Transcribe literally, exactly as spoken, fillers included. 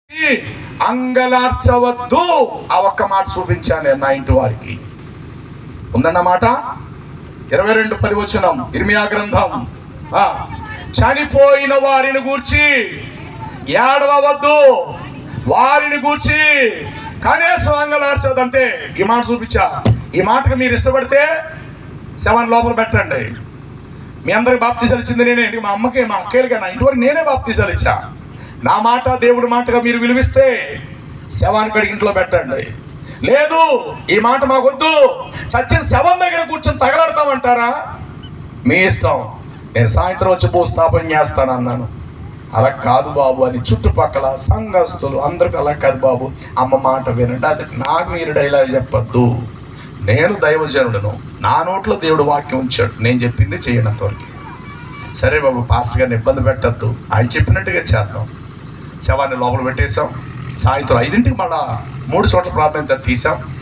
అంగలార్చవద్దు. ఆ ఒక్క మాట చూపించాను నేను నా ఇంటి వారికి. ఉందన్నమాట. ఇరవై రెండు పది వచనం ఇర్మియా గ్రంథం. చనిపోయిన వారిని గూర్చి ఏడవవద్దు, వారిని గూర్చి కనీసం అంగలార్చవద్దంతే. ఈ మాట చూపించా. ఈ మాటకు మీరు ఇష్టపడితే శవాన్ని లోపల పెట్టండి. మీ అందరికి బాప్తీసాలు ఇచ్చింది నేనే. మా అమ్మకి మా అక్కలకి నా ఇంటివరకు నేనే బాప్తీసాలు ఇచ్చా. నా మాట దేవుడి మాటగా మీరు విలువిస్తే శవాన్ని కడిగి ఇంట్లో పెట్టండి. లేదు ఈ మాట మాకొద్దు, చచ్చిన శవం దగ్గర కూర్చొని తగలాడతామంటారా, మీ ఇష్టం. నేను సాయంత్రం వచ్చి భూస్థాపన చేస్తాను అన్నాను. అలా కాదు బాబు అని చుట్టుపక్కల సంఘస్థులు అందరికి అలా కాదు బాబు, అమ్మ మాట వినండి. అది నాకు మీరు డైలాగ్ చెప్పద్దు. నేను దైవజనుడును, నా నోట్లో దేవుడు వాక్యం ఉంచాడు, నేను చెప్పింది చేయండి అంతవరకు. సరే బాబు పాస్టర్ గారిని ఇబ్బంది పెట్టద్దు, ఆయన చెప్పినట్టుగా చేద్దాం. శవాన్ని లోపల పెట్టేశాం. సాయంత్రం ఐదింటికి మళ్ళా మూడు చోట్ల ప్రార్థన తీసాం.